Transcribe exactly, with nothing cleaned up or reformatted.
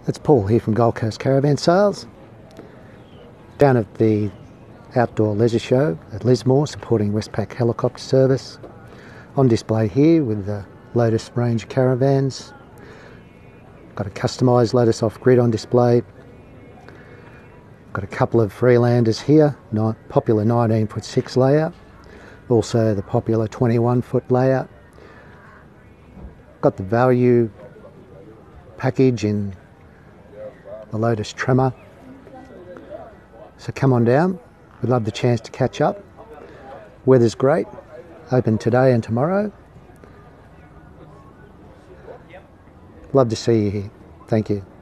It's Paul here from Gold Coast Caravan Sales, down at the Outdoor Leisure Show at Lismore, supporting Westpac helicopter service. On display here with the Lotus range caravans. Got a customised Lotus Off-Grid on display. Got a couple of Freelanders here, not popular nineteen foot six layout, also the popular twenty-one foot layout. Got the value package in the Lotus Termor. So come on down, we'd love the chance to catch up. Weather's great, open today and tomorrow. Love to see you here. Thank you.